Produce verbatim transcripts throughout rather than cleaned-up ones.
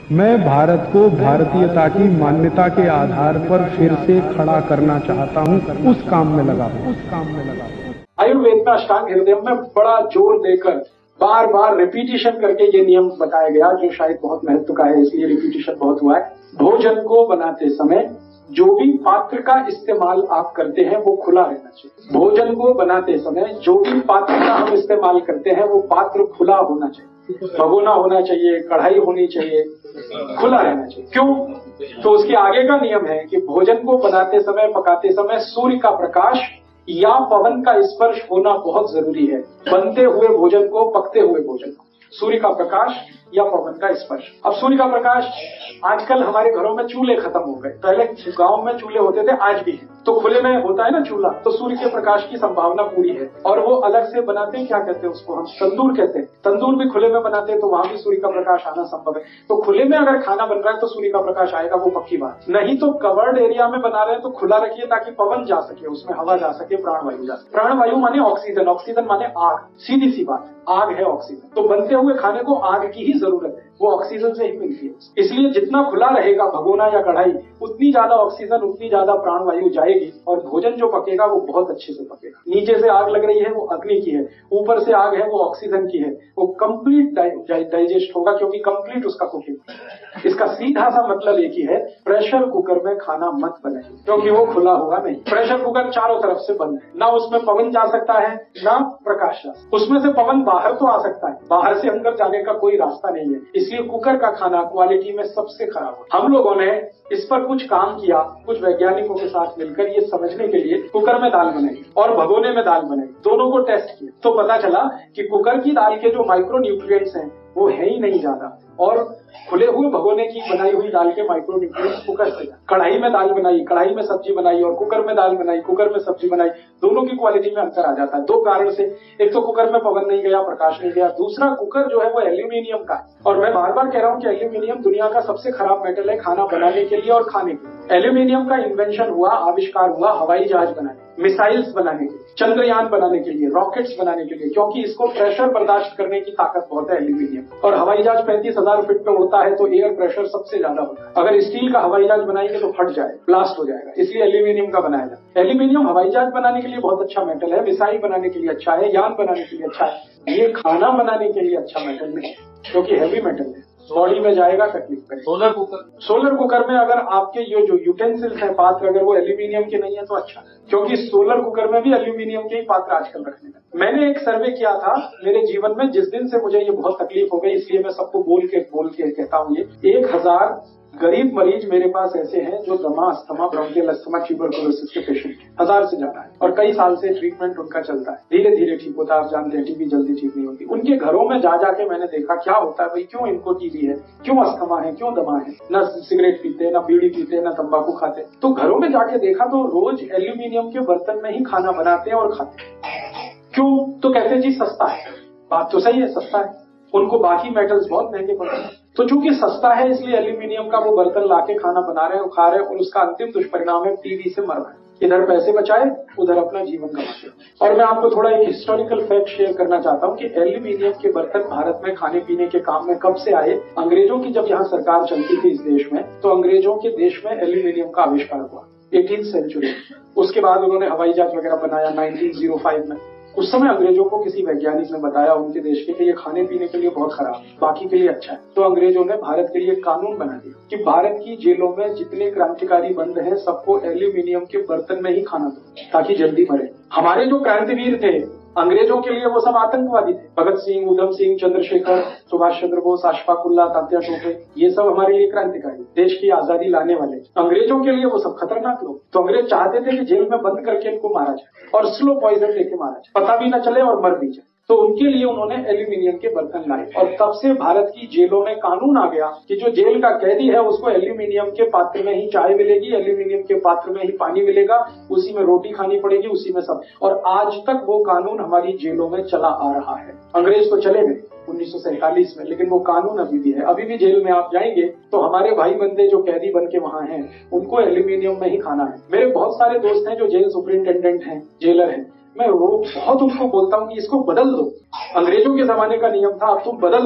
मैं भारत को भारतीयता की मान्यता के आधार पर फिर से खड़ा करना चाहता हूं, उस काम में लगा हूं उस काम में लगा हूं आयुर्वेद में अष्टांग हृदय में बड़ा जोर देकर बार बार रिपीटिशन करके ये नियम बताया गया, जो शायद बहुत महत्व का है, इसलिए रिपीटिशन बहुत हुआ है। भोजन को बनाते समय जो भी पात्र का इस्तेमाल आप करते हैं वो खुला रहना चाहिए। भोजन को बनाते समय जो भी पात्र का हम इस्तेमाल करते हैं वो पात्र खुला होना चाहिए। भगोना होना चाहिए, कढ़ाई होनी चाहिए, खुला रहना चाहिए। क्यों? तो उसके आगे का नियम है कि भोजन को बनाते समय, पकाते समय सूर्य का प्रकाश या पवन का स्पर्श होना बहुत जरूरी है। बनते हुए भोजन को, पकते हुए भोजन को सूर्य का प्रकाश या पवन का स्पर्श। अब सूर्य का प्रकाश, आजकल हमारे घरों में चूल्हे खत्म हो गए, पहले गांव में चूल्हे होते थे, आज भी है, तो खुले में होता है ना चूल्हा, तो सूर्य के प्रकाश की संभावना पूरी है। और वो अलग से बनाते हैं, क्या कहते हैं उसको, हम तंदूर कहते हैं, तंदूर भी खुले में बनाते हैं, तो वहां भी सूर्य का प्रकाश आना संभव है। तो खुले में अगर खाना बन रहा है तो सूर्य का प्रकाश आएगा, वो पक्की बात। नहीं तो कवर्ड एरिया में बना रहे हैं तो खुला रखिए ताकि पवन जा सके, उसमें हवा जा सके, प्राणवायु जा सके। प्राणवायु माने ऑक्सीजन, ऑक्सीजन माने आग, सीधी सी बात, आग है ऑक्सीजन। तो बनते हुए खाने को आग की ही जरूरत है, वो ऑक्सीजन से ही मिलती है। इसलिए जितना खुला रहेगा भगोना या कढ़ाई, उतनी ज्यादा ऑक्सीजन, उतनी ज्यादा प्राणवायु जाएगी और भोजन जो पकेगा वो बहुत अच्छे से पकेगा। नीचे से आग लग रही है वो अग्नि की है, ऊपर से आग है वो ऑक्सीजन की है, वो कंप्लीट डाइजेस्ट होगा क्योंकि कंप्लीट उसका कुकिंग। इसका सीधा सा मतलब एक ही है, प्रेशर कुकर में खाना मत बनाइए क्योंकि वो खुला होगा नहीं। प्रेशर कुकर चारों तरफ से बंद है, ना उसमें पवन जा सकता है ना प्रकाश जा सकता है। उसमें से पवन बाहर तो आ सकता है, बाहर से अंदर जाने का कोई रास्ता नहीं है। इसलिए कुकर का खाना क्वालिटी में सबसे खराब होता है। हम लोगों ने इस पर कुछ काम किया, कुछ वैज्ञानिकों के साथ मिलकर, ये समझने के लिए कुकर में दाल बनाई और भगोने में दाल बनाई, दोनों को टेस्ट किया, तो पता चला कि कुकर की दाल के जो माइक्रो न्यूट्रिएंट्स हैं वो है ही नहीं ज्यादा, और खुले हुए भगोने की बनाई हुई दाल के माइक्रो न्यूट्रिएंट्स कुकर से। कढ़ाई में दाल बनाई, कढ़ाई में सब्जी बनाई, और कुकर में दाल बनाई, कुकर में सब्जी बनाई, दोनों की क्वालिटी में अंतर आ जाता है। दो कारण से, एक तो कुकर में पवन नहीं गया, प्रकाश नहीं गया, दूसरा कुकर जो है वो एल्यूमिनियम का है। और मैं बार बार कह रहा हूँ कि एल्यूमिनियम दुनिया का सबसे खराब मेटल है खाना बनाने के लिए और खाने के लिए। एल्यूमिनियम का इन्वेंशन हुआ, आविष्कार हुआ हवाई जहाज बनाने, मिसाइल्स बनाने के लिए, चंद्रयान बनाने के लिए, रॉकेट्स बनाने के लिए, क्योंकि इसको प्रेशर बर्दाश्त करने की ताकत बहुत है एल्यूमिनियम। और हवाई जहाज पैंतीस हजार फीट पे होता है तो एयर प्रेशर सबसे ज्यादा होता है। अगर स्टील का हवाई जहाज बनाएंगे तो फट जाए, ब्लास्ट हो जाएगा, इसलिए एल्यूमिनियम का बनाया जाए। एल्यूमिनियम हवाई जहाज बनाने के लिए बहुत अच्छा मेटल है, मिसाइल बनाने के लिए अच्छा है, यान बनाने के लिए अच्छा है। ये खाना बनाने के लिए अच्छा मेटल नहीं है क्योंकि हैवी मेटल है, बॉडी में जाएगा, तकलीफ करेगा। सोलर कुकर, सोलर कुकर में अगर आपके ये जो यूटेंसिल्स हैं, पात्र, अगर वो एल्यूमिनियम के नहीं है तो अच्छा, क्योंकि सोलर कुकर में भी एल्यूमिनियम के ही पात्र आजकल रखने लगे। मैंने एक सर्वे किया था मेरे जीवन में, जिस दिन से मुझे ये बहुत तकलीफ हो गई, इसलिए मैं सबको बोल के बोल के कहता हूँ, ये एक हजार गरीब मरीज मेरे पास ऐसे हैं जो दमा, अस्थमा, ब्रोंकियल अस्थमा, ट्यूबरकुलोसिस के पेशेंट, हजार से ज्यादा है, और कई साल से ट्रीटमेंट उनका चलता है, धीरे धीरे ठीक होता है। आप जानते हैं टीबी जल्दी ठीक नहीं होती। उनके घरों में जा जाके मैंने देखा क्या होता है भाई, क्यों इनको टीबी है, क्यों अस्थमा है, क्यों दमा है, न सिगरेट पीते, न बीड़ी पीते, न तंबाकू खाते। तो घरों में जाके देखा तो रोज एल्यूमिनियम के बर्तन में ही खाना बनाते हैं और खाते हैं। क्यों? तो कहते हैं जी सस्ता है। बात तो सही है, सस्ता है, उनको बाकी मेटल्स बहुत महंगे पड़ते हैं। तो चूंकि सस्ता है इसलिए एल्यूमिनियम का वो बर्तन लाके खाना बना रहे हैं और खा रहे हैं, और उसका अंतिम दुष्परिणाम है टीबी से मर रहे हैं। इधर पैसे बचाए, उधर अपना जीवन गंवाते। और मैं आपको थोड़ा एक हिस्टोरिकल फैक्ट शेयर करना चाहता हूँ कि एल्यूमिनियम के बर्तन भारत में खाने पीने के काम में कब से आए। अंग्रेजों की जब यहाँ सरकार चलती थी इस देश में, तो अंग्रेजों के देश में एल्यूमिनियम का आविष्कार हुआ एटीन सेंचुरी। उसके बाद उन्होंने हवाई जहाज वगैरह बनाया नाइनटीन ओ फाइव में। उस समय अंग्रेजों को किसी वैज्ञानिक ने बताया उनके देश के कि ये खाने पीने के लिए बहुत खराब है, बाकी के लिए अच्छा है। तो अंग्रेजों ने भारत के लिए कानून बना दिया कि भारत की जेलों में जितने क्रांतिकारी बंद हैं सबको एल्यूमिनियम के बर्तन में ही खाना दो ताकि जल्दी मरे। हमारे जो क्रांतिवीर थे अंग्रेजों के लिए वो सब आतंकवादी थे, भगत सिंह, उधम सिंह, चंद्रशेखर, सुभाष चंद्र बोस, अशफाक उल्लाह, तात्या टोपे, ये सब हमारे लिए क्रांतिकारी, देश की आजादी लाने वाले। अंग्रेजों के लिए वो सब खतरनाक लोग। तो अंग्रेज चाहते थे कि जेल में बंद करके इनको मारा जाए और स्लो पॉइजन देके मारा जाए, पता भी न चले और मर भी जाए। तो उनके लिए उन्होंने एल्यूमिनियम के बर्तन लाए, और तब से भारत की जेलों में कानून आ गया कि जो जेल का कैदी है उसको एल्यूमिनियम के पात्र में ही चाय मिलेगी, एल्यूमिनियम के पात्र में ही पानी मिलेगा, उसी में रोटी खानी पड़ेगी, उसी में सब। और आज तक वो कानून हमारी जेलों में चला आ रहा है। अंग्रेज तो चले गए उन्नीस सौ सैंतालीस में, लेकिन वो कानून अभी भी है। अभी भी जेल में आप जाएंगे तो हमारे भाई बंदे जो कैदी बन के वहां हैं उनको एल्यूमिनियम में ही खाना है। मेरे बहुत सारे दोस्त हैं जो जेल सुपरिंटेंडेंट हैं, जेलर हैं, मैं वो बहुत उनको बोलता हूँ कि इसको बदल दो। अंग्रेजों के जमाने का नियम था, अब तुम बदल दो,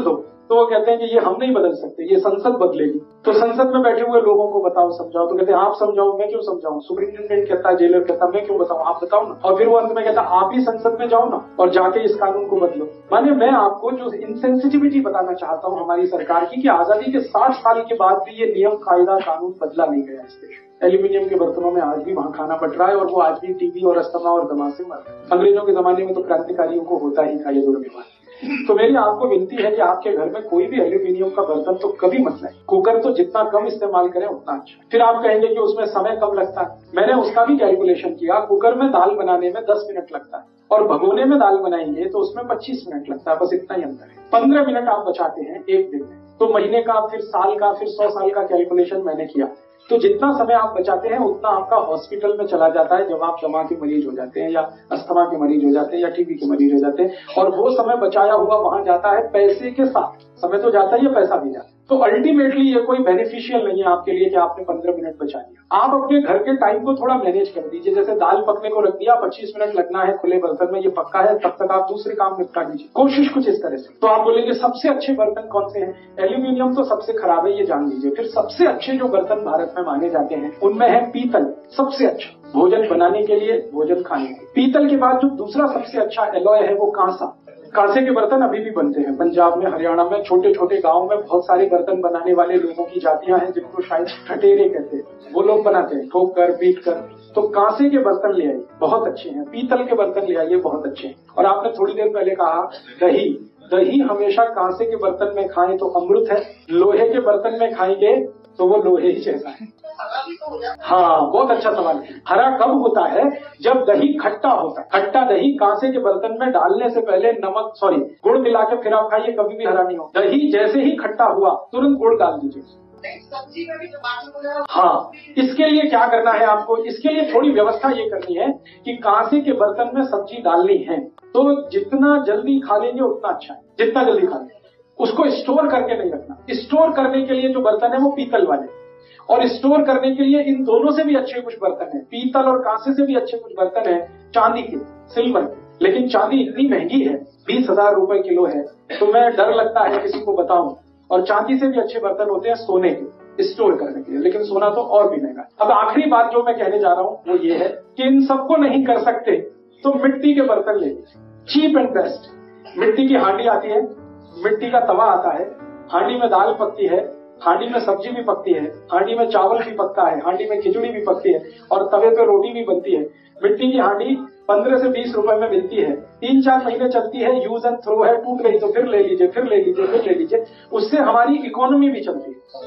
तो वो कहते हैं कि ये हम नहीं बदल सकते, ये संसद बदलेगी। तो संसद में बैठे हुए लोगों को बताओ, समझाओ। तो कहते हैं आप समझाओ, मैं क्यों समझाऊं? सुप्रीटेंडेंट कहता है, जेलर कहता है, मैं क्यों बताऊं, आप बताओ ना। और फिर वो अंत में कहता है आप ही संसद में जाओ ना और जाके इस कानून को बदलो। माने मैं आपको जो इनसेंसिटिविटी बताना चाहता हूं हमारी सरकार की, कि आजादी के साठ साल के बाद भी ये नियम, कायदा, कानून बदला नहीं गया इस देश। एल्यूमिनियम के बर्तनों में आज भी वहां खाना बट रहा है और वो आज भी टीबी और अस्थमा और दमा से मर रहे हैं। अंग्रेजों के जमाने में तो क्रांतिकारियों को होता ही था ये दुर्व्यवहार। तो मेरी आपको विनती है कि आपके घर में कोई भी एल्यूमिनियम का बर्तन तो कभी मत लाएं। कुकर तो जितना कम इस्तेमाल करें उतना अच्छा। फिर आप कहेंगे कि उसमें समय कम लगता है। मैंने उसका भी कैलकुलेशन किया। कुकर में दाल बनाने में दस मिनट लगता है और भगोने में दाल बनाएंगे तो उसमें पच्चीस मिनट लगता है। बस इतना ही अंतर है। पंद्रह मिनट आप बचाते हैं एक दिन में, तो महीने का, फिर साल का, फिर सौ साल का कैलकुलेशन मैंने किया। तो जितना समय आप बचाते हैं उतना आपका हॉस्पिटल में चला जाता है जब आप दमा के मरीज हो जाते हैं या अस्थमा के मरीज हो जाते हैं या टीबी के मरीज हो जाते हैं। और वो समय बचाया हुआ वहां जाता है पैसे के साथ। समय तो जाता ही है, पैसा भी जाता है। तो अल्टीमेटली ये कोई बेनिफिशियल नहीं है आपके लिए कि आपने पंद्रह मिनट बचा लिया। आप अपने घर के टाइम को थोड़ा मैनेज कर दीजिए। जैसे दाल पकने को रख दिया, पच्चीस मिनट लगना है खुले बर्तन में, ये पक्का है, तब तक आप दूसरे काम निपटा दीजिए। कोशिश कुछ इस तरह से। तो आप बोलेंगे सबसे अच्छे बर्तन कौन से हैं? एल्यूमिनियम तो सबसे खराब है, ये जान लीजिए। फिर सबसे अच्छे जो बर्तन भारत में माने जाते हैं उनमें है पीतल, सबसे अच्छा भोजन बनाने के लिए, भोजन खाने के। पीतल के बाद जो दूसरा सबसे अच्छा एलॉय है वो कांसा। कांसे के बर्तन अभी भी बनते हैं पंजाब में, हरियाणा में, छोटे छोटे गांव में बहुत सारे बर्तन बनाने वाले लोगों की जातियां हैं जिनको शायद ठटेरे कहते हैं। वो लोग बनाते हैं ठोक कर, पीट कर। तो कांसे के बर्तन ले आइए, बहुत अच्छे हैं। पीतल के बर्तन ले आइए, बहुत अच्छे हैं। और आपने थोड़ी देर पहले कहा दही, दही हमेशा कांसे के बर्तन में खाएं तो अमृत है, लोहे के बर्तन में खाएंगे तो वो लोहे ही जैसा है। हाँ, बहुत अच्छा सवाल है। हरा कब होता है? जब दही खट्टा होता है। खट्टा दही कांसे के बर्तन में डालने से पहले नमक, सॉरी गुड़ मिला के फिर आप खाइए, कभी भी हरा नहीं हो। दही जैसे ही खट्टा हुआ तुरंत गुड़ डाल दीजिए। सब्जी में भी टमाटर। हाँ, इसके लिए क्या करना है आपको? इसके लिए थोड़ी व्यवस्था ये करनी है कि कांसे के बर्तन में सब्जी डालनी है तो जितना जल्दी खा लेंगे उतना अच्छा है। जितना जल्दी खा लेंगे, उसको स्टोर करके नहीं रखना। स्टोर करने के लिए जो बर्तन है वो पीतल वाले, और स्टोर करने के लिए इन दोनों से भी अच्छे कुछ बर्तन हैं। पीतल और कांसे से भी अच्छे कुछ बर्तन हैं चांदी के, सिल्वर के। लेकिन चांदी इतनी महंगी है, बीस हजार रुपए किलो है, तो मैं डर लगता है किसी को बताऊं। और चांदी से भी अच्छे बर्तन होते हैं सोने के, स्टोर करने के लिए। लेकिन सोना तो और भी महंगा। अब आखिरी बात जो मैं कहने जा रहा हूं वो ये है कि इन सबको नहीं कर सकते तो मिट्टी के बर्तन ले लीजिए, चीप एंड बेस्ट। मिट्टी की हांडी आती है, मिट्टी का तवा आता है, हांडी में दाल पकती है, हांडी में सब्जी भी पकती है, हांडी में चावल भी पकता है, हांडी में खिचड़ी भी पकती है और तवे पे रोटी भी बनती है। मिट्टी की हांडी पंद्रह से बीस रुपए में मिलती है, तीन चार महीने चलती है, यूज एंड थ्रो है, टूट गई तो फिर ले लीजिए, फिर ले लीजिए, फिर ले लीजिए। उससे हमारी इकोनॉमी भी चलती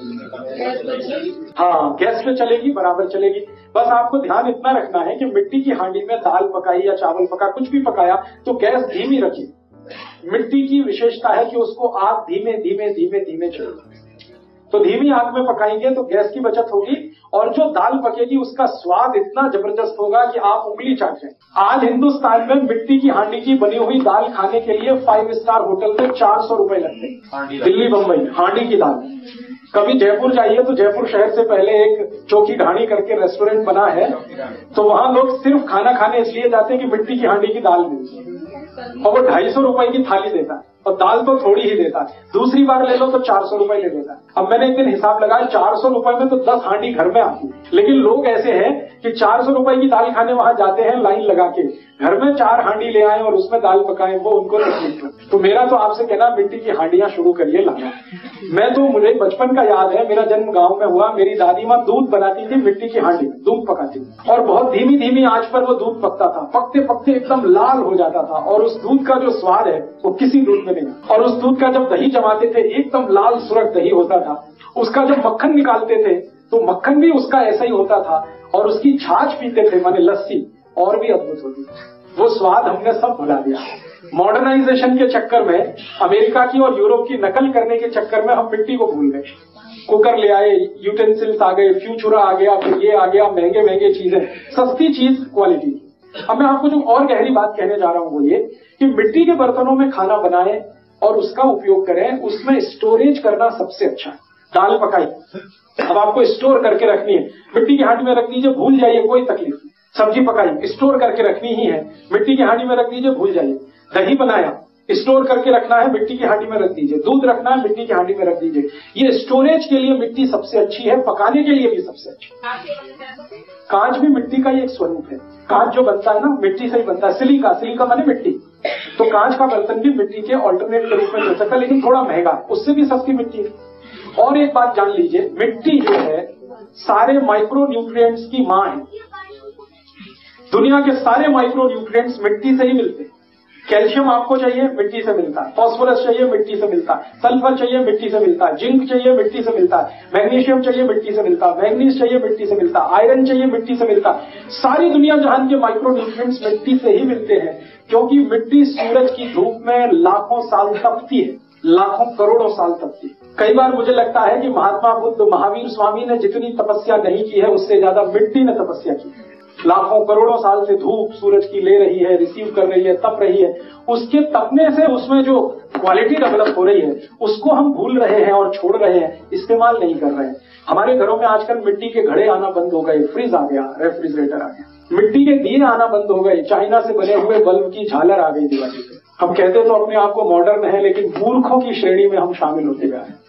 है। हाँ, गैस पे चलेगी, बराबर चलेगी। बस आपको ध्यान इतना रखना है कि मिट्टी की हांडी में दाल पकाई या चावल पका, कुछ भी पकाया तो गैस धीमी रखिए। मिट्टी की विशेषता है कि उसको आग धीमे धीमे धीमे धीमे चलेगी। तो धीमी आग में पकाएंगे तो गैस की बचत होगी और जो दाल पकेगी उसका स्वाद इतना जबरदस्त होगा कि आप उंगली चाटें। आज हिंदुस्तान में मिट्टी की हांडी की बनी हुई दाल खाने के लिए फाइव स्टार होटल में चार सौ रुपए लगते हैं। दिल्ली, बम्बई हांडी की दाल। कभी जयपुर जाइए तो जयपुर शहर से पहले एक चौकी ढाणी करके रेस्टोरेंट बना है, तो वहां लोग सिर्फ खाना खाने इसलिए जाते हैं कि मिट्टी की हांडी की दाल मिलती है और वो ढाई सौ रुपए की थाली देता है और दाल तो थोड़ी ही देता है। दूसरी बार ले लो तो चार सौ रुपए ले देता है। अब मैंने एक दिन हिसाब लगाया, चार सौ रुपए में तो दस हांडी घर में आती है। लेकिन लोग ऐसे हैं कि चार सौ रुपए की दाल खाने वहां जाते हैं लाइन लगा के, घर में चार हांडी ले आए और उसमें दाल पकाएं, वो उनको तकलीफ है। तो मेरा तो आपसे कहना, मिट्टी की हांडियां शुरू करिए लाना। मैं तो, मुझे बचपन का याद है, मेरा जन्म गांव में हुआ। मेरी दादी माँ दूध बनाती थी मिट्टी की हांडी में, दूध पकाती थी और बहुत धीमी धीमी आंच पर वो दूध पकता था। पकते पकते एकदम लाल हो जाता था और उस दूध का जो स्वाद है वो किसी दूध में नहीं। और उस दूध का जब दही जमाते थे एकदम लाल सुरख दही होता था। उसका जब मक्खन निकालते थे तो मक्खन भी उसका ऐसा ही होता था और उसकी छाछ पीते थे, माने लस्सी, और भी अद्भुत होती थी। वो स्वाद हमने सब भुला दिया। मॉडर्नाइजेशन के चक्कर में, अमेरिका की और यूरोप की नकल करने के चक्कर में हम मिट्टी को भूल गए। कुकर ले आए, यूटेंसिल्स आ गए, फ्यूचुरा आ गया, फिर ये आ गया, महंगे महंगे चीजें, सस्ती चीज क्वालिटी। अब मैं आपको जो और गहरी बात कहने जा रहा हूं वो ये कि मिट्टी के बर्तनों में खाना बनाएं और उसका उपयोग करें, उसमें स्टोरेज करना सबसे अच्छा है। दाल पकाई, अब आपको स्टोर करके रखनी है, मिट्टी की हांडी में रख दीजिए, भूल जाइए, कोई तकलीफ नहीं। सब्जी पकाई, स्टोर करके रखनी ही है, मिट्टी की हांडी में रख दीजिए, भूल जाइए। दही बनाया, स्टोर करके रखना है, मिट्टी की हांडी में रख दीजिए। दूध रखना है, मिट्टी की हांडी में रख दीजिए। ये स्टोरेज के लिए मिट्टी सबसे अच्छी है, पकाने के लिए भी सबसे अच्छी है। कांच भी मिट्टी का ही एक स्वरूप है। कांच जो बनता है ना, मिट्टी से ही बनता है। सिलिका, सिलिका माने मिट्टी। तो कांच का बर्तन भी मिट्टी के ऑल्टरनेट के रूप में चल सकता है, लेकिन थोड़ा महंगा, उससे भी सस्ती मिट्टी है। और एक बात जान लीजिए, मिट्टी जो है सारे माइक्रो न्यूट्रिएंट्स की मां है। दुनिया के सारे माइक्रो न्यूट्रिएंट्स मिट्टी से ही मिलते हैं। कैल्शियम आपको चाहिए, मिट्टी से मिलता है। फास्फोरस चाहिए, मिट्टी से मिलता है। सल्फर चाहिए, मिट्टी से मिलता है। जिंक चाहिए, मिट्टी से मिलता है। मैग्नीशियम चाहिए, मिट्टी से मिलता है। मैग्नीज चाहिए, मिट्टी से मिलता है। आयरन चाहिए, मिट्टी से मिलता है। सारी दुनिया जहां के माइक्रो न्यूट्रिएंट्स मिट्टी से ही मिलते हैं, क्योंकि मिट्टी सूरज की धूप में लाखों साल तपती है, लाखों करोड़ों साल तपती है। कई बार मुझे लगता है कि महात्मा बुद्ध, महावीर स्वामी ने जितनी तपस्या नहीं की है, उससे ज्यादा मिट्टी ने तपस्या की है। लाखों करोड़ों साल से धूप सूरज की ले रही है, रिसीव कर रही है, तप रही है। उसके तपने से उसमें जो क्वालिटी डेवलप हो रही है, उसको हम भूल रहे हैं और छोड़ रहे हैं, इस्तेमाल नहीं कर रहे हैं। हमारे घरों में आजकल मिट्टी के घड़े आना बंद हो गए, फ्रिज आ गया, रेफ्रिजरेटर आ गया, मिट्टी के दिए आना बंद हो गए, चाइना से बने हुए बल्ब की झालर आ गई दिवाली पे। हम कहते तो अपने आप को मॉडर्न है, लेकिन मूर्खों की श्रेणी में हम शामिल होते गए हैं।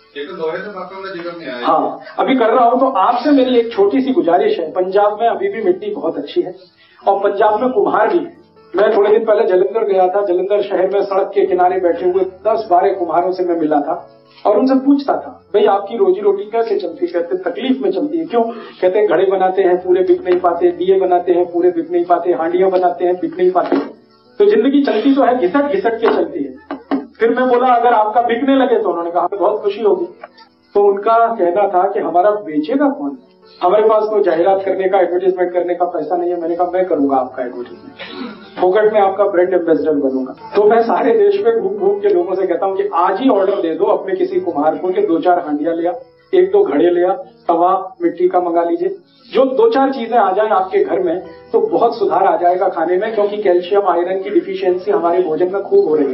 हाँ, अभी कर रहा हूं। तो आपसे मेरी एक छोटी सी गुजारिश है, पंजाब में अभी भी मिट्टी बहुत अच्छी है और पंजाब में कुम्हार भी है। मैं थोड़े दिन पहले जलंधर गया था। जलंधर शहर में सड़क के किनारे बैठे हुए दस बारह कुम्हारों से मैं मिला था और उनसे पूछता था, भाई आपकी रोजी रोटी कैसे चलती है? कहते तकलीफ में चलती है। क्यों? कहते घड़े बनाते हैं, पूरे बिक नहीं पाते, दिए बनाते हैं, पूरे बिक नहीं पाते, हांडियां बनाते हैं, बिक नहीं पाते। तो जिंदगी चलती तो है, घिसट घिसट के चलती है। फिर मैं बोला अगर आपका बिकने लगे तो उन्होंने कहा बहुत खुशी होगी। तो उनका कहना था कि हमारा बेचेगा कौन? हमारे पास तो जाहिरात करने का, एडवर्टाइजमेंट करने का पैसा नहीं है। मैंने कहा मैं करूंगा आपका एडवर्टाइजमेंट, फोकट में आपका ब्रांड एम्बेसडर बनूंगा। तो मैं सारे देश में घूम घूम के लोगों से कहता हूं कि आज ही ऑर्डर दे दो अपने किसी कुम्हार को कि दो चार हांडियां लिया, एक दो घड़े लिया, तवा मिट्टी का मंगा लीजिए। जो दो चार चीजें आ जाए आपके घर में तो बहुत सुधार आ जाएगा खाने में, क्योंकि कैल्शियम आयरन की डिफिशियंसी हमारे भोजन में खूब हो रही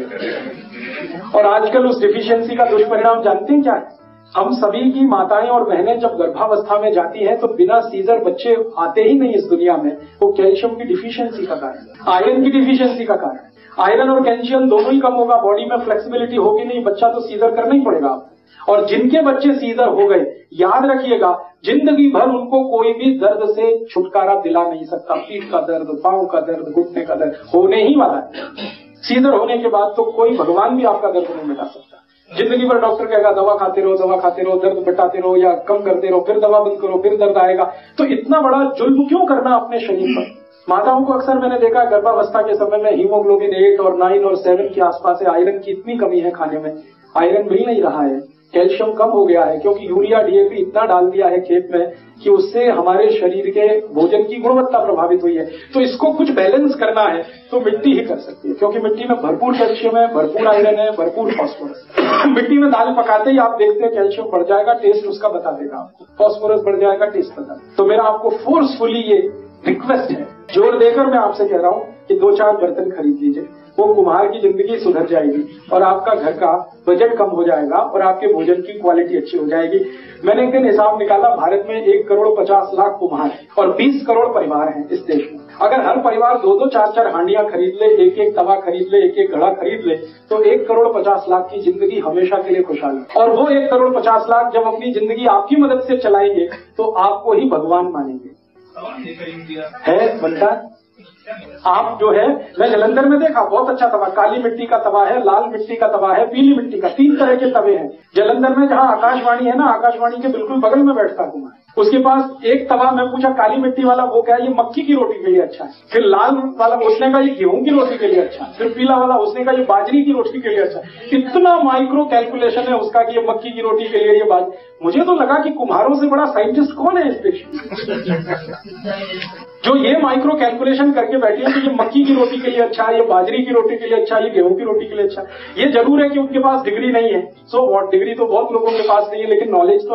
है। और आजकल उस डिफिशियंसी का दुष्परिणाम जानते हैं क्या है? हम सभी की माताएं और बहनें जब गर्भावस्था में जाती हैं तो बिना सीजर बच्चे आते ही नहीं इस दुनिया में। वो कैल्शियम की डिफिशियंसी का कारण, आयरन की डिफिशियंसी का कारण। आयरन और कैल्शियम दोनों ही कम होगा, बॉडी में फ्लेक्सिबिलिटी होगी नहीं, बच्चा तो सीजर करना ही पड़ेगा आपको। और जिनके बच्चे सीजर हो गए, याद रखिएगा जिंदगी भर उनको कोई भी दर्द से छुटकारा दिला नहीं सकता। पीठ का दर्द, पांव का दर्द, घुटने का दर्द होने ही वाला है। सीजर होने के बाद तो कोई भगवान भी आपका दर्द नहीं मिटा सकता। जिंदगी भर डॉक्टर कहेगा दवा खाते रहो, दवा खाते रहो, दर्द मिटाते रहो या कम करते रहो, फिर दवा बंद करो, फिर दर्द आएगा। तो इतना बड़ा जुल्म क्यों करना अपने शरीर पर? माताओं को अक्सर मैंने देखा गर्भावस्था के समय में हीमोग्लोबिन एट और नाइन और सेवन के आसपास है, आयरन की इतनी कमी है, खाने में आयरन मिल नहीं रहा है, कैल्शियम कम हो गया है, क्योंकि यूरिया डीएपी इतना डाल दिया है खेत में कि उससे हमारे शरीर के भोजन की गुणवत्ता प्रभावित हुई है। तो इसको कुछ बैलेंस करना है तो मिट्टी ही कर सकती है, क्योंकि मिट्टी में भरपूर कैल्शियम है, भरपूर आयरन है, भरपूर फास्फोरस। मिट्टी में दाल पकाते ही आप देखते हैं कैल्शियम बढ़ जाएगा, टेस्ट उसका बता देगा आपको, फास्फोरस बढ़ जाएगा, टेस्ट बता देगा। तो मेरा आपको फोर्सफुली ये रिक्वेस्ट है, जोर देकर मैं आपसे कह रहा हूं कि दो चार बर्तन खरीद लीजिए। वो कुम्हार की जिंदगी सुधर जाएगी और आपका घर का बजट कम हो जाएगा और आपके भोजन की क्वालिटी अच्छी हो जाएगी। मैंने एक दिन हिसाब निकाला, भारत में एक करोड़ पचास लाख कुम्हार है और बीस करोड़ परिवार हैं इस देश में। अगर हर परिवार दो दो चार चार हांडियां खरीद ले, एक एक तवा खरीद ले, एक एक घड़ा खरीद ले, तो एक करोड़ पचास लाख की जिंदगी हमेशा के लिए खुशहाल है। और वो एक करोड़ पचास लाख जब अपनी जिंदगी आपकी मदद से चलाएंगे तो आपको ही भगवान मानेंगे। है बनता आप जो है, मैं जलंधर में देखा बहुत अच्छा तवा, काली मिट्टी का तवा है, लाल मिट्टी का तवा है, पीली मिट्टी का, तीन तरह के तवे हैं जलंधर में। जहां आकाशवाणी है ना, आकाशवाणी के बिल्कुल बगल में बैठता हूं मैं, उसके पास एक तवा, मैं पूछा काली मिट्टी वाला वो क्या है? ये मक्की की रोटी के लिए अच्छा है। फिर लाल वाला उसने का ये गेहूं की रोटी के लिए अच्छा है। फिर पीला वाला उसने का ये बाजरी की रोटी के लिए अच्छा है। इतना माइक्रो कैलकुलेशन है उसका कि ये मक्की की रोटी के लिए ये बाजरी। मुझे तो लगा कि कुम्हारों से बड़ा साइंटिस्ट कौन है इस देश में जो ये माइक्रो कैलकुलेशन करके बैठे हैं कि ये मक्की की रोटी के लिए अच्छा है, ये बाजरी की रोटी के लिए अच्छा है, ये गेहूं की रोटी के लिए अच्छा है। ये जरूर है कि उनके पास डिग्री नहीं है, सो व्हाट, डिग्री तो बहुत लोगों के पास नहीं है, लेकिन नॉलेज तो है।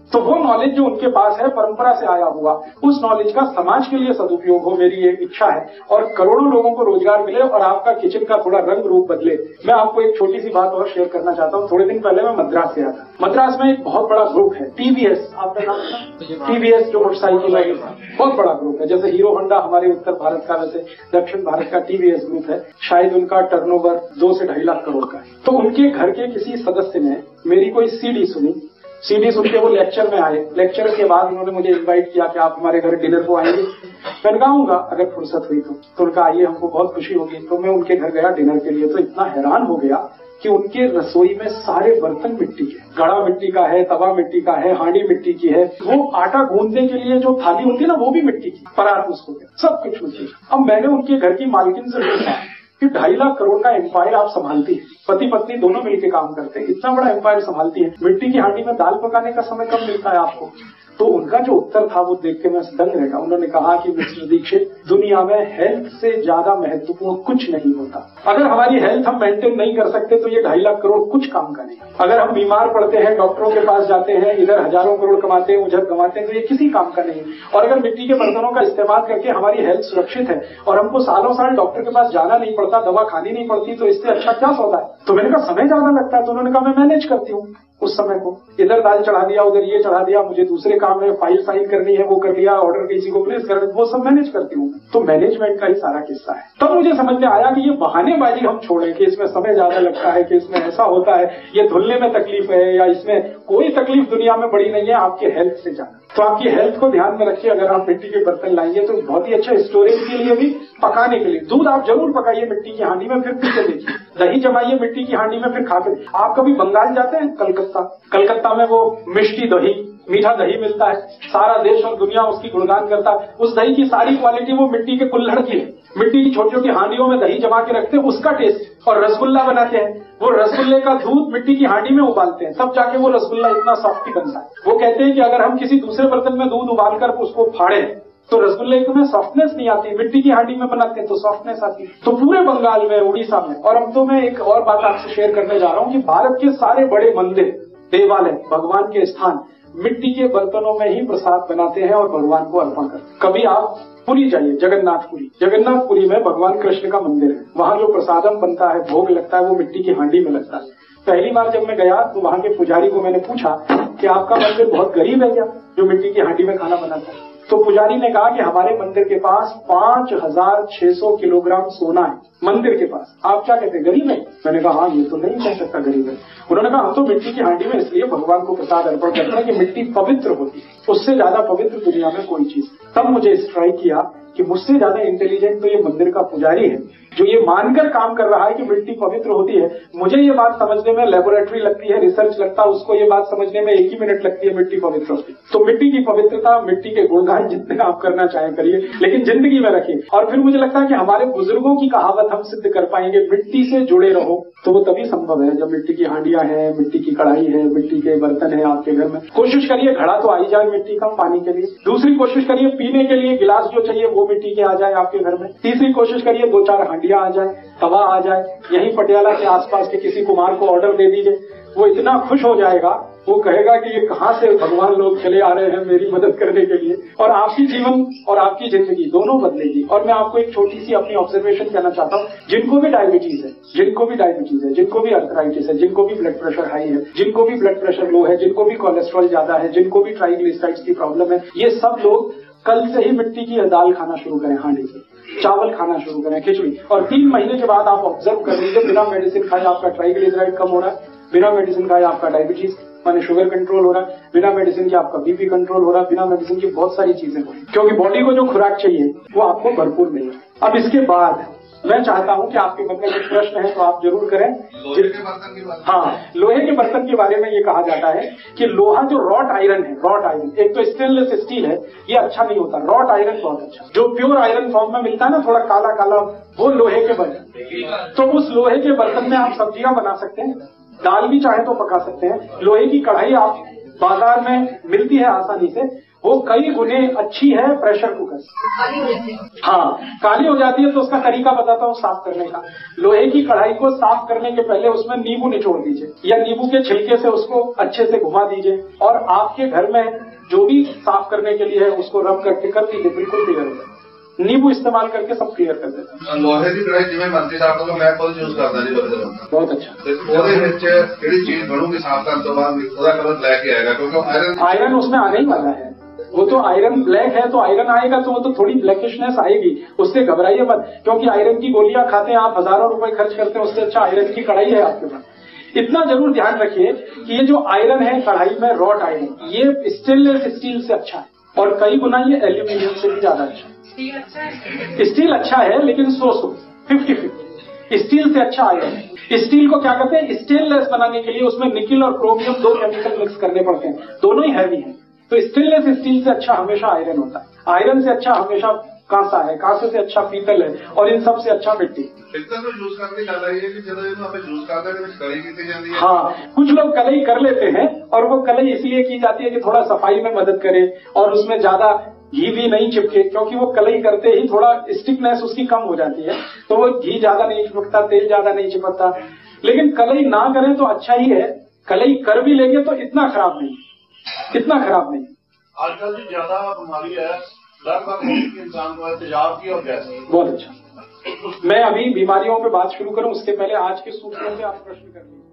तो वो नॉलेज जो उनके पास है परंपरा से आया हुआ, उस नॉलेज का समाज के लिए सदुपयोग हो, मेरी ये इच्छा है, और करोड़ों लोगों को रोजगार मिले और आपका किचन का थोड़ा रंग रूप बदले। मैं आपको एक छोटी सी बात और शेयर करना चाहता हूँ। थोड़े दिन पहले मैं मद्रास गया था। मद्रास में एक बहुत बड़ा ग्रुप है टीवीएस, आपका नाम सुना? टीवीएस जो मोटरसाइकिल है, बहुत बड़ा ग्रुप है। जैसे हीरो होंडा हमारे उत्तर भारत का, वैसे दक्षिण भारत का टीवीएस ग्रुप है। शायद उनका टर्नओवर दो से ढाई लाख करोड़ का है। तो उनके घर के किसी सदस्य ने मेरी कोई सीडी सुनी, सीडी सुन के वो लेक्चर में आए। लेक्चर के बाद उन्होंने मुझे इनवाइट किया कि आप हमारे घर डिनर को आएंगे। मैंने कहा आऊंगा अगर फुर्सत हुई तो। तो उनका आइए, हमको बहुत खुशी होगी। तो मैं उनके घर गया डिनर के लिए, तो इतना हैरान हो गया कि उनके रसोई में सारे बर्तन मिट्टी के, घड़ा मिट्टी का है, तवा मिट्टी का है, हांडी मिट्टी की है, वो आटा गूंदने के लिए जो थाली होती है ना वो भी मिट्टी की, परात उसको, सब कुछ मिट्टी। अब मैंने उनके घर की मालकिन से पूछा कि ढाई लाख करोड़ का एम्पायर आप संभालती है, पति पत्नी दोनों मिलकर काम करते हैं, इतना बड़ा एम्पायर संभालती है, मिट्टी की हांडी में दाल पकाने का समय कब मिलता है आपको? तो उनका जो उत्तर था वो देख के मैं दंग रह गया। उन्होंने कहा कि मिस्टर दीक्षित, दुनिया में हेल्थ से ज्यादा महत्वपूर्ण कुछ नहीं होता। अगर हमारी हेल्थ हम मेंटेन नहीं कर सकते तो ये ढाई लाख करोड़ कुछ काम का नहीं। अगर हम बीमार पड़ते हैं, डॉक्टरों के पास जाते हैं, इधर हजारों करोड़ कमाते हैं, उधर कमाते हैं, तो ये किसी काम का नहीं। और अगर मिट्टी के बर्तनों का इस्तेमाल करके हमारी हेल्थ सुरक्षित है और हमको सालों साल डॉक्टर के पास जाना नहीं पड़ता, दवा खानी नहीं पड़ती, तो इससे अच्छा क्या सौदा है? तो मैंने कहा समय ज्यादा लगता है। तो उन्होंने कहा मैं मैनेज करती हूँ उस समय को, इधर दाल चढ़ा दिया, उधर ये चढ़ा दिया, मुझे दूसरे काम में फाइल साइन करनी है वो कर लिया, ऑर्डर किसी को प्लेस कर, वो सब मैनेज करती हूँ। तो मैनेजमेंट का ही सारा किस्सा है। तब मुझे समझ में आया कि ये बहानेबाजी हम छोड़ें कि इसमें समय ज्यादा लगता है, कि इसमें ऐसा होता है, ये धुलने में तकलीफ है, या इसमें कोई तकलीफ दुनिया में बड़ी नहीं है, आपके हेल्थ से ज्यादा। तो आपकी हेल्थ को ध्यान में रखिए। अगर आप मिट्टी के बर्तन लाएंगे तो बहुत ही अच्छा, स्टोरेज के लिए भी, पकाने के लिए। दूध आप जरूर पकाइए मिट्टी की हांडी में, फिर पी के देखिए। दही जमाइए मिट्टी की हांडी में, फिर खा के। आप कभी बंगाल जाते हैं? कलकत्ता, कलकत्ता में वो मिष्टी दही, मीठा दही मिलता है, सारा देश और दुनिया उसकी गुणगान करता है। उस दही की सारी क्वालिटी वो मिट्टी के कुल्हड़ की है, मिट्टी की छोटी छोटी हांडियों में दही जमा के रखते हैं, उसका टेस्ट। और रसगुल्ला बनाते हैं, वो रसगुल्ले का दूध मिट्टी की हांडी में उबालते हैं, तब जाके वो रसगुल्ला इतना सॉफ्टी बनता है। वो कहते हैं कि अगर हम किसी दूसरे बर्तन में दूध उबालकर उसको फाड़े तो रसगुल्ले में सॉफ्टनेस नहीं आती, मिट्टी की हांडी में बनाते हैं तो सॉफ्टनेस आती है। तो पूरे बंगाल में, उड़ीसा में, और अब तो मैं एक और बात आपसे शेयर करने जा रहा हूँ कि भारत के सारे बड़े मंदिर, देवालय, भगवान के स्थान मिट्टी के बर्तनों में ही प्रसाद बनाते हैं और भगवान को अर्पण करते हैं। कभी आप पुरी जाइए, जगन्नाथपुरी, जगन्नाथपुरी में भगवान कृष्ण का मंदिर है। वहाँ जो प्रसादम बनता है, भोग लगता है, वो मिट्टी की हांडी में लगता है। पहली बार जब मैं गया तो वहाँ के पुजारी को मैंने पूछा कि आपका मंदिर बहुत गरीब है क्या, जो मिट्टी की हांडी में खाना बनाता है? तो पुजारी ने कहा कि हमारे मंदिर के पास पांच हजार छह सौ किलोग्राम सोना है, मंदिर के पास। आप क्या कहते हैं, गरीब है? मैंने कहा हाँ, ये तो नहीं कह सकता गरीब है। उन्होंने कहा हम तो मिट्टी की हांडी में इसलिए भगवान को प्रसाद अर्पण करते हैं कि मिट्टी पवित्र होती है, उससे ज्यादा पवित्र दुनिया में कोई चीज। तब मुझे स्ट्राइक किया कि मुझसे ज्यादा इंटेलिजेंट तो ये मंदिर का पुजारी है, जो ये मानकर काम कर रहा है कि मिट्टी पवित्र होती है। मुझे ये बात समझने में लेबोरेटरी लगती है, रिसर्च लगता है, उसको ये बात समझने में एक ही मिनट लगती है, मिट्टी पवित्र होती है। तो मिट्टी की पवित्रता, मिट्टी के गुणगान जितने आप करना चाहें करिए, लेकिन जिंदगी में रखिए। और फिर मुझे लगता है कि हमारे बुजुर्गों की कहावत हम सिद्ध कर पाएंगे, मिट्टी से जुड़े रहो, तो वो तभी संभव है जब मिट्टी की हांडियां हैं, मिट्टी की कढ़ाई है, मिट्टी के बर्तन है आपके घर में। कोशिश करिए घड़ा तो आ ही जाए मिट्टी का पानी के लिए। दूसरी कोशिश करिए पीने के लिए गिलास जो चाहिए वो मिट्टी के आ जाए आपके घर में। तीसरी कोशिश करिए दो चार हांडियां आ जाए, तवा आ जाए। यहीं पटियाला के आसपास के किसी कुमार को ऑर्डर दे दीजिए, वो इतना खुश हो जाएगा, वो कहेगा कि ये कहाँ से भगवान लोग चले आ रहे हैं मेरी मदद करने के लिए। और आपकी जीवन और आपकी जिंदगी दोनों बदलेगी। और मैं आपको एक छोटी सी अपनी ऑब्जर्वेशन कहना चाहता हूँ, जिनको भी डायबिटीज है, जिनको भी डायबिटीज है, जिनको भी अर्थराइटिस है, जिनको भी ब्लड प्रेशर हाई है, जिनको भी ब्लड प्रेशर लो है, जिनको भी कोलेस्ट्रॉल ज्यादा है, जिनको भी ट्राइग्लिसराइड्स की प्रॉब्लम है, ये सब लोग कल से ही मिट्टी की दाल खाना शुरू करें, हांडी से चावल खाना शुरू करें, खिचड़ी। और तीन महीने के बाद आप ऑब्जर्व कर लीजिए, बिना मेडिसिन खाए आपका ट्राइग्लिसराइड कम हो रहा है, बिना मेडिसिन खाए आपका डायबिटीज माने शुगर कंट्रोल हो रहा है, बिना मेडिसिन के आपका बीपी कंट्रोल हो रहा है, बिना मेडिसिन की बहुत सारी चीजें हो रही, क्योंकि बॉडी को जो खुराक चाहिए वो आपको भरपूर मिल रहा है। अब इसके बाद मैं चाहता हूं कि आपके मन में कुछ प्रश्न है तो आप जरूर करें। लोहे के बर्तन की बात, हाँ, लोहे के बर्तन के बारे में ये कहा जाता है कि लोहा जो रॉट आयरन है, रॉट आयरन, एक तो स्टेनलेस स्टील है, ये अच्छा नहीं होता, रॉट आयरन बहुत अच्छा। जो प्योर आयरन फॉर्म में मिलता है ना, थोड़ा काला काला, वो लोहे के बर्तन। तो उस लोहे के बर्तन में आप सब्जियां बना सकते हैं, दाल भी चाहे तो पका सकते हैं। लोहे की कढ़ाई आप बाजार में मिलती है आसानी से, वो कई गुने अच्छी है प्रेशर कुकर से। हाँ, काली हो जाती है तो उसका तरीका बताता हूँ साफ करने का। लोहे की कढ़ाई को साफ करने के पहले उसमें नींबू निचोड़ दीजिए या नींबू के छिलके से उसको अच्छे से घुमा दीजिए और आपके घर में जो भी साफ करने के लिए है उसको रब करके कर दीजिए, बिल्कुल क्लियर हो जाए। नींबू इस्तेमाल करके सब क्लियर कर देते हैं। लोहे की कढ़ाई जिवें बनती साहब को मैं खुद यूज करता जी बदले बहुत अच्छा। ਉਹਦੇ ਵਿੱਚ ਜਿਹੜੀ ਚੀਜ਼ ਬਣੂਗੀ ਸਾਫ਼ ਕਰਨ ਤੋਂ ਬਾਅਦ ਉਹਦਾ ਕਲਰ ਬਲੈਕ ਹੀ ਆਏਗਾ क्योंकि आयरन आयरन उसमें आने ही वाला है। वो तो आयरन ब्लैक है तो आयरन आएगा तो वो तो थोड़ी ब्लैकिशनेस आएगी, उससे घबराइए मत, क्योंकि आयरन की गोलियां खाते हैं आप, हजारों रुपए खर्च करते हैं, उससे अच्छा आयरन की कढ़ाई है आपके पास। इतना जरूर ध्यान रखिए कि ये जो आयरन है कढ़ाई में, रॉट आयरन, ये स्टेनलेस स्टील से अच्छा है और कई गुना ये एल्यूमिनियम से भी ज्यादा अच्छा है। स्टील अच्छा है लेकिन so so fifty fifty, steel से अच्छा आयरन है। स्टील को क्या कहते हैं, स्टेनलेस बनाने के लिए उसमें निकिल और क्रोमियम दो केमिकल मिक्स करने पड़ते हैं, दोनों ही हैवी हैं, तो स्टेनलेस स्टील से अच्छा हमेशा आयरन होता है। आयरन से अच्छा हमेशा कांसा है, कांसे से अच्छा पीतल है और इन सब से अच्छा मिट्टी। यूज करने का है कि जब यूज करते हैं कढ़ाई की जाती है। हाँ, कुछ लोग कलई कर लेते हैं और वो कलई इसलिए की जाती है कि थोड़ा सफाई में मदद करे और उसमें ज्यादा घी भी नहीं चिपके, क्योंकि वो कलई करते ही थोड़ा स्टिकनेस उसकी कम हो जाती है, तो वो घी ज्यादा नहीं चिपकता, तेल ज्यादा नहीं चिपकता। लेकिन कलई ना करें तो अच्छा ही है, कलई कर भी लेंगे तो इतना खराब नहीं, इतना खराब नहीं। आजकल जी ज्यादा बीमारी है लगभग इंसान को तेजाब की और गैस की। बहुत अच्छा। मैं अभी बीमारियों पे बात शुरू करूं उसके पहले आज के सूत्रों पे आप प्रश्न कर लीजिए।